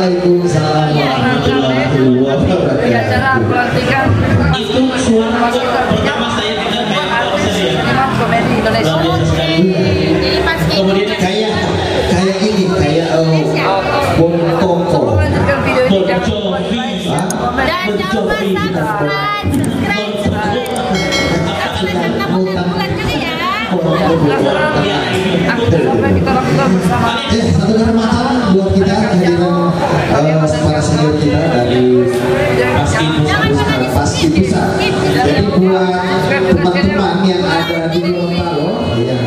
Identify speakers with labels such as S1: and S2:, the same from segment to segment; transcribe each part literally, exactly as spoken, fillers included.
S1: Waalaikumsalam warahmatullahi wabarakatuh.
S2: Acara pelantikan
S3: itu suara pertama saya dengar kayak konser ya.
S2: Imam Komedi Indonesia.
S3: Kemudian
S1: Kayak kayak ini kayak bom tongkol.
S2: Melanjutkan video ini jangan
S3: Bon
S2: lupa
S3: Jovi.
S2: like,
S1: Hah?
S2: komen,
S4: Dan jangan lupa subscribe, subscribe, subscribe. Tekan tombol bulan juga ya.
S2: sampai kita lakukan bersama.
S1: Eh, satu kehormatan buat kita kehadiran eh, para senior kita dari Paski Pusat. Jadi buat teman-teman yang ada di Gorontalo, ya.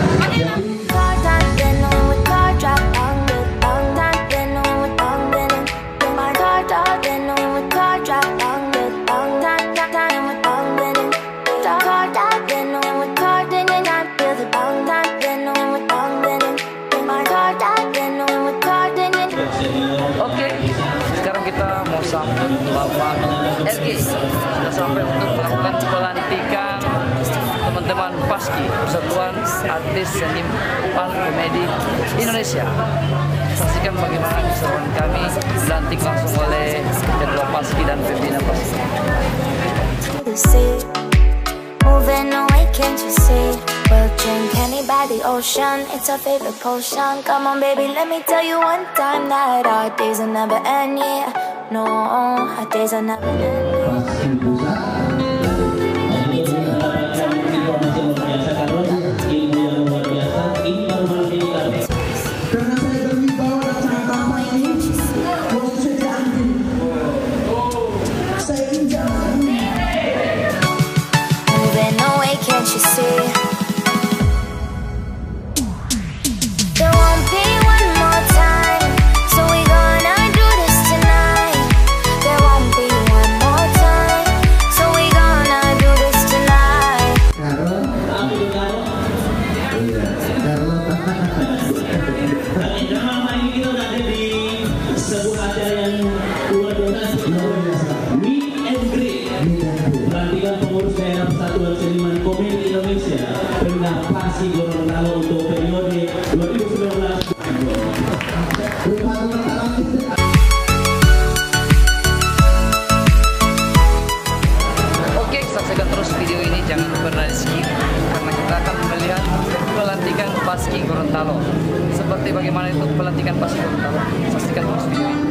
S2: Oke, sekarang kita mau sambut Bapak L G. Sudah sampai untuk melakukan pelantikan teman-teman Paski, Persatuan Artis Seniman Komedi Indonesia. Saksikan bagaimana keseruan kami dilantik langsung oleh Ketua Paski dan pimpinan Paski.
S4: Moving away, can't you see? We'll drink honey by the ocean. It's our favorite potion. Come on, baby, let me tell you one time that our days will never end. Yeah, no, our days will never end.
S1: Paski Pusat.
S3: informasi luar biasa karena ilmu yang luar biasa ini baru malam ini kan.
S5: Karena saya berwibawa dan sangat tampan ini, waktu saya diambil, saya injak.
S4: Moving away, can't you see? There won't be one more time, so we gonna do this tonight. There won't be one more time, so we gonna do this tonight.
S1: Karena
S3: Oke, drama malam ini kita udah ada di sebuah acara yang luar biasa, Meet and Greet. Pelantikan pengurus daerah Persatuan Seniman Komedi Indonesia Pemda Paski Gorontalo untuk periode dua ribu sembilan belas.
S2: Oke, saksikan terus video ini, jangan pernah di skip karena kita akan melihat pelantikan Paski Gorontalo. Seperti bagaimana itu pelantikan Paski Gorontalo. Saksikan terus video ini.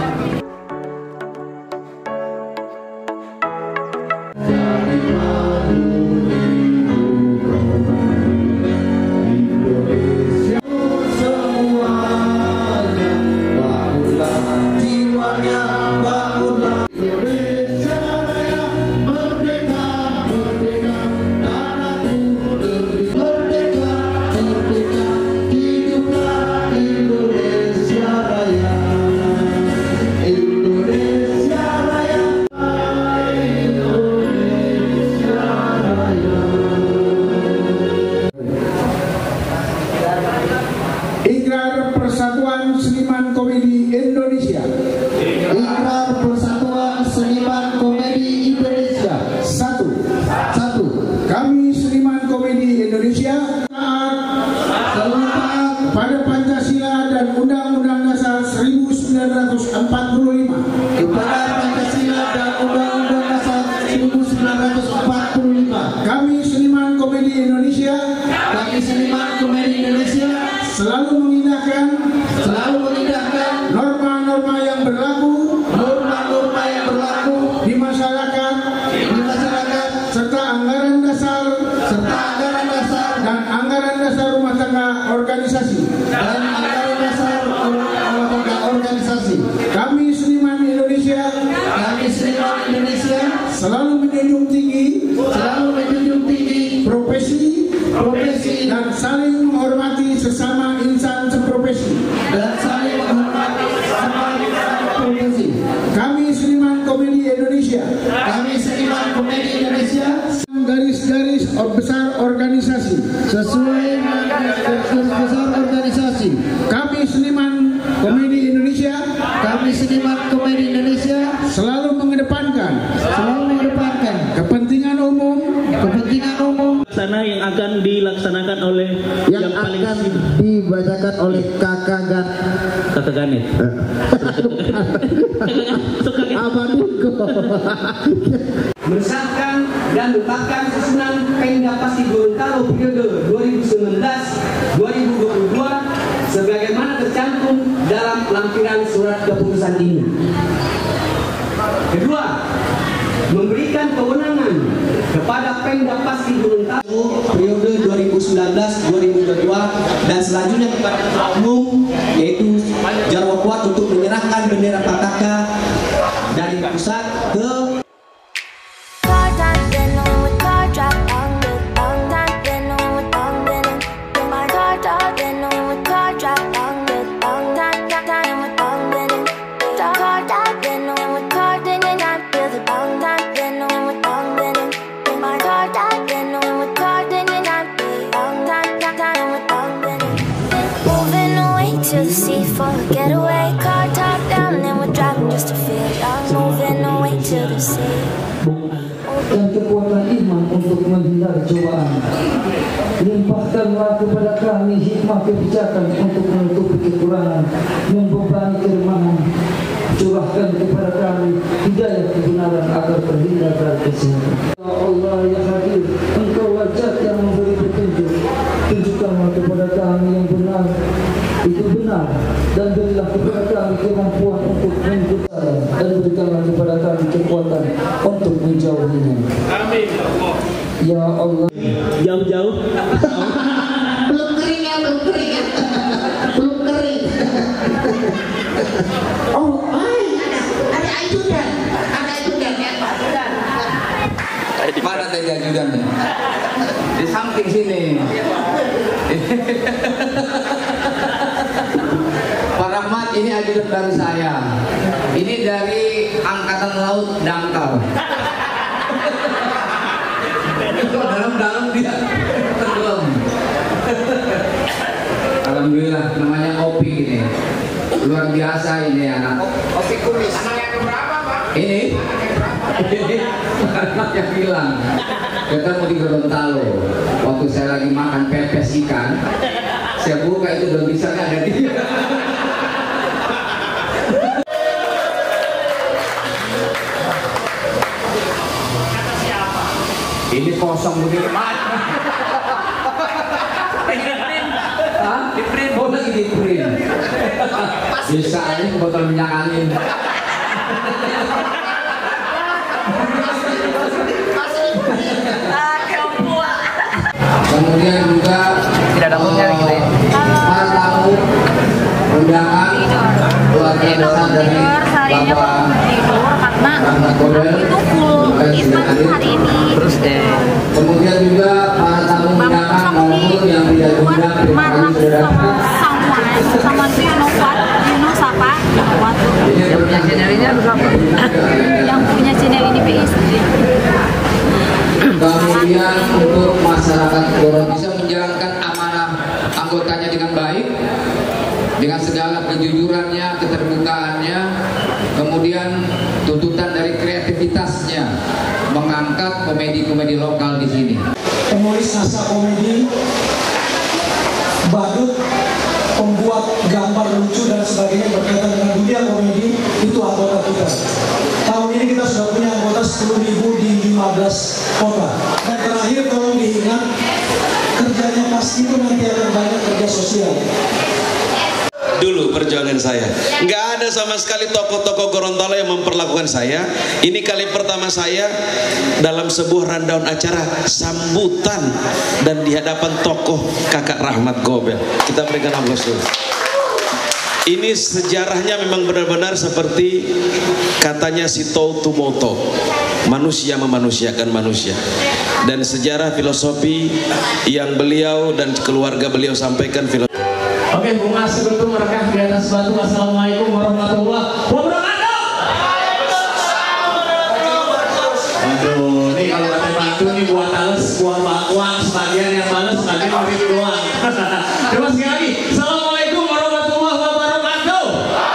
S5: Ikrar Persatuan Seniman Komedi Indonesia.
S1: Ikrar Persatuan Seniman Komedi Indonesia.
S5: Satu,
S1: Satu.
S5: kami seniman komedi Indonesia
S1: Selamat
S5: pada Pancasila dan Undang-Undang Dasar seribu sembilan ratus empat puluh lima.
S1: kepada Pancasila dan Undang-Undang Dasar seribu sembilan ratus empat puluh lima.
S5: Kami seniman komedi Indonesia
S1: Kami seniman komedi Indonesia
S5: selalu mengindahkan
S1: selalu mengindahkan
S5: norma-norma yang berlaku
S1: norma-norma yang berlaku
S5: di masyarakat
S1: di masyarakat
S5: serta anggaran dasar
S1: serta anggaran dasar
S5: dan anggaran dasar rumah tangga organisasi.
S1: dan anggaran dasar rumah tangga organisasi.
S5: Kami seniman Indonesia
S1: Kami seniman Indonesia
S5: selalu menjunjung tinggi
S1: selalu menjunjung tinggi
S5: profesi
S1: profesi
S5: dan saling menghormati sesama insan seprofesi.
S1: dan saling menghormati sesama profesi.
S5: Kami seniman komedi Indonesia
S1: Kami seniman komedi Indonesia
S5: garis-garis besar organisasi.
S1: sesuai dengan garis besar organisasi.
S5: Kami seniman komedi Indonesia
S1: Kami seniman komedi Indonesia
S5: selalu mengedepankan
S1: selalu mengedepankan
S5: kepentingan umum
S1: kepentingan umum
S3: Sana yang akan dilaksanakan oleh
S1: yang
S3: paling
S1: akan
S3: sibuk.
S1: dibacakan oleh Kakak Gat
S3: Kakak Ganet.
S5: Apa Niko?
S6: Mengesahkan dan menetapkan susunan Pemda Paski Gorontalo periode dua ribu sembilan belas dua ribu dua puluh dua sebagaimana tercantum dalam lampiran surat keputusan ini. Kedua, memberikan kewenangan kepada Pemda Paski Gorontalo periode dua ribu sembilan belas dua ribu dua puluh dua dan selanjutnya kepada Ketua Umum yaitu Jarwo Kuat untuk menyerahkan bendera Pataka dari pusat ke
S4: getaway car top down and we're driving just to feel young, moving away to the sea.
S7: Dan kekuatan iman untuk menghindari cobaan. Limpahkanlah kepada kami hikmah kebijakan untuk menutupi kekurangan, membebani kelemahan. Curahkan kepada kami hidayah kebenaran agar terhindar dari kesehatan. Ya Allah ya Hadir, Engkau wajah yang memberi petunjuk. Tunjukkanlah kepada kami yang benar itu benar, dan berilah kepada kami kemampuan untuk mengikutinya, dan berikanlah kepada kami kekuatan untuk menjauhinya.
S3: Amin.
S7: Ya Allah.
S3: Jauh-jauh.
S5: Belum kering ya, belum kering ya. Belum kering. Oh, baik. Ada, ada ajudan. Ada ajudan ya, Pak Ajudan.
S6: Mana tadi ajudannya? Di samping sini. Pak Rahmat, ini ajudan baru saya. Ini dari Angkatan Laut Dangkal. Itu dalam-dalam dia tenggelam. Alhamdulillah, namanya Opi ini. Luar biasa ini anak. Opi kumis. Anak yang berapa, Pak? Ini. Ini anak yang hilang. Ketemu di Gorontalo. Waktu saya lagi makan pepes ikan, saya buka itu belum bisa ada dia. Ini kosong begini, Mat. Hah? Di print. Oh, lagi di print. Bisa ini botol minyak angin. Kemudian juga
S2: Tidak ada punya gitu ya.
S6: para tamu undangan keluarga besar dari Bapak
S8: tidur karena
S6: Rahmat Gobel
S8: itu full event hari ini.
S2: Terus eh
S6: kemudian juga para tamu undangan maupun yang tidak diundang terima kasih sudah datang.
S8: Someone, someone do you know what? You know siapa? What?
S6: Ini
S2: yang punya channelnya harus apa?
S8: Yang punya channel ini P I S.
S6: Kemudian untuk masyarakat Gorontalo bisa menjalankan amanah anggotanya dengan baik, dengan segala kejujurannya, keterbukaannya, kemudian tuntutan dari kreativitasnya, mengangkat komedi-komedi lokal di sini.
S5: Penulis naskah komedi, badut, pembuat gambar lucu dan sebagainya berkaitan dengan dunia komedi, itu anggota kita. Tahun ini kita sudah punya anggota sepuluh ribu di lima belas kota. Dan terakhir tolong diingat, kerjanya pasti itu nanti akan banyak kerja sosial.
S9: Dulu perjuangan saya, nggak ada sama sekali tokoh-tokoh Gorontalo yang memperlakukan saya. Ini kali pertama saya dalam sebuah rundown acara sambutan dan di hadapan tokoh Kakak Rahmat Gobel. Kita berikan aplaus dulu. Ini sejarahnya memang benar-benar seperti katanya si Toutumoto, manusia memanusiakan manusia. Dan sejarah filosofi yang beliau dan keluarga beliau sampaikan filosofi.
S3: Oke, bunga sebelum merekah di atas batu. Assalamualaikum warahmatullahi wabarakatuh. Aduh, ini kalau kata bantu nih buat tales, buat bakwan, sebagian yang males, sebagian orang itu doang. Coba sekali lagi. Assalamualaikum warahmatullahi wabarakatuh.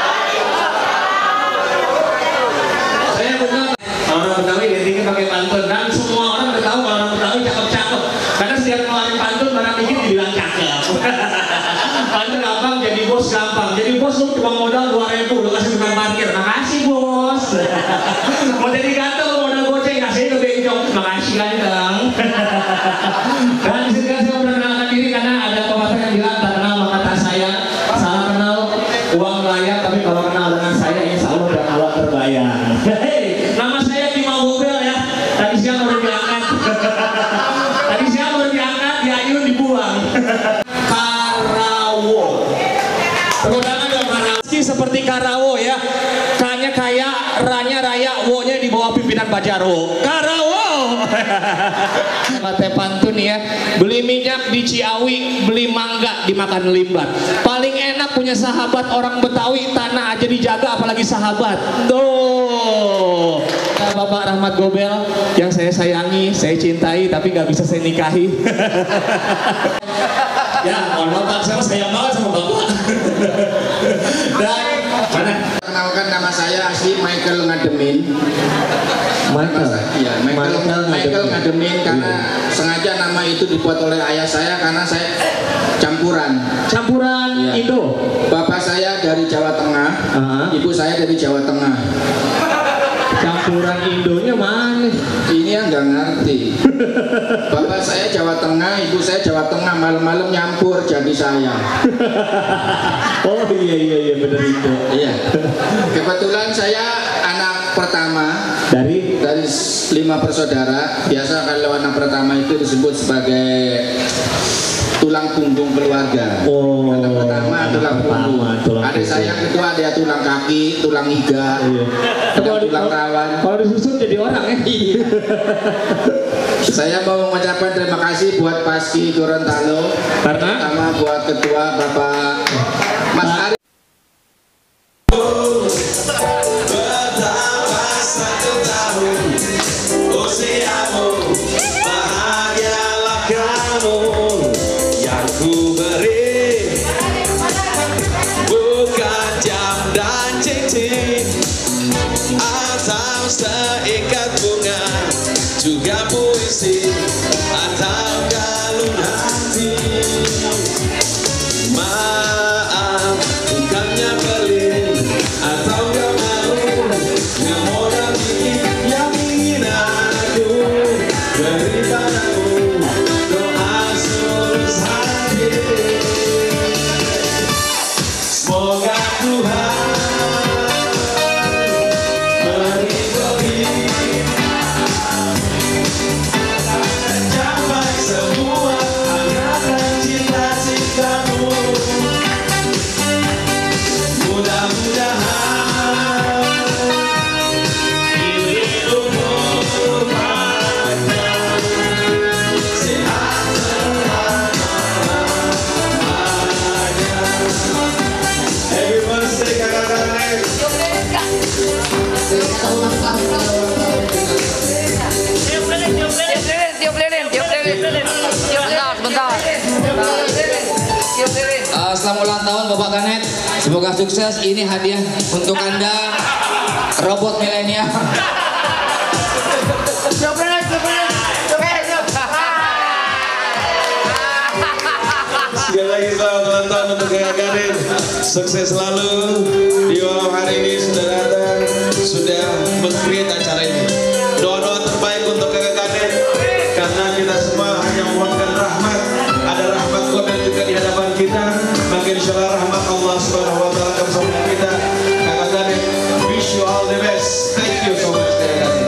S3: Saya bukan orang Betawi identiknya pakai pantun dan semua orang udah tahu kalau orang Betawi cakep-cakep. Karena setiap ngeluarin pantun barang dikit dibilang cakep. Pantun gampang, jadi bos gampang. Jadi Nih bos, lu cuma modal dua ribu, lu kasih tukang parkir. Makasih bos. Mau jadi ganteng lu modal goceng, kasih ke bencong. Makasih ganteng. Dan disini saya memperkenalkan diri karena ada pepatah yang bilang tak kenal maka tak sayang. Salah kenal uang melayang, tapi kalau kenal dengan saya insya Allah dan Allah terbayang. Hei, nama saya Bima Gobel ya. Tadi siang baru diangkat. Tadi siang baru diangkat, diayun dibuang. Karawo. Tepuk tangan dong Karawo. Seperti Karawo ya. K-nya kaya, R-nya raya, W-nya di bawah pimpinan Pak Jarwo. Karawo. Kata pantun ya, beli minyak di Ciawi, beli mangga dimakan limbat. Paling enak punya sahabat orang Betawi, tanah aja dijaga apalagi sahabat. Tuh. Bapak Rahmat Gobel yang saya sayangi, saya cintai tapi nggak bisa saya nikahi. Ya, mohon maaf Pak, saya sayang banget sama Bapak. Dan mana?
S6: Kenalkan nama saya asli Michael Ngademin.
S3: Michael.
S6: Iya, Michael, Michael, Michael Ngademin karena iya. Sengaja nama itu dibuat oleh ayah saya karena saya campuran.
S3: Campuran iya. Indo.
S6: Bapak saya dari Jawa Tengah, uh-huh. Ibu saya dari Jawa Tengah.
S3: Campuran Indonya mana?
S6: Ini yang nggak ngerti. Bapak saya Jawa Tengah, ibu saya Jawa Tengah, malam-malam nyampur jadi saya.
S3: Oh iya iya iya benar itu.
S6: Iya. Kebetulan saya anak pertama
S3: dari
S6: dari lima bersaudara. Biasa kalau anak pertama itu disebut sebagai tulang punggung keluarga.
S3: Oh,
S6: anak pertama tulang punggung. Adik saya yang kedua ada tulang kaki, tulang iga, iya. Ada tulang rawan.
S3: Kalau disusun jadi orang ya.
S6: Iya. Saya mau mengucapkan terima kasih buat Paski Gorontalo,
S3: karena
S6: terutama buat ketua Bapak Mas Ari.
S9: Seikat bunga juga puisi atau galon hati. Maaf bukannya pelit atau gak mau, gak modal dikit yang ingin aku beri padamu doa tulus hati. Semoga Tuhan
S6: Uh, selamat ulang tahun Bapak Ganet. Semoga sukses. Ini hadiah untuk Anda, robot milenial.
S9: Sekali lagi selamat ulang tahun untuk Kakak Ganet. Sukses selalu. Di malam hari ini sudah datang, sudah meng-create acara ini. Doa-doa terbaik untuk Kakak Ganet, karena kita semua hanya memohonkan rahmat. Ada rahmat Gobel juga di hadapan kita. Maka insya Allah rahmat Allah Subhanahu Wa Taala akan bersama kita. Kakak Ganet, wish you all the best. Thank you so much Kakak Ganet.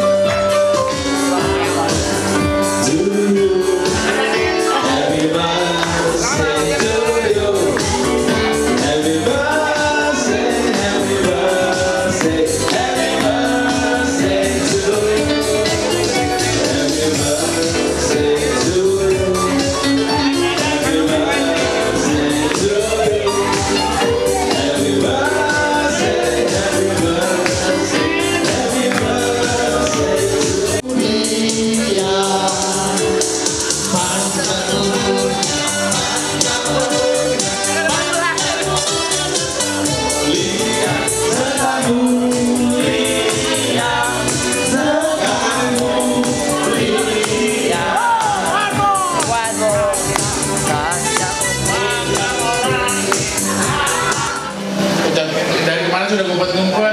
S10: sudah ngumpet-ngumpet.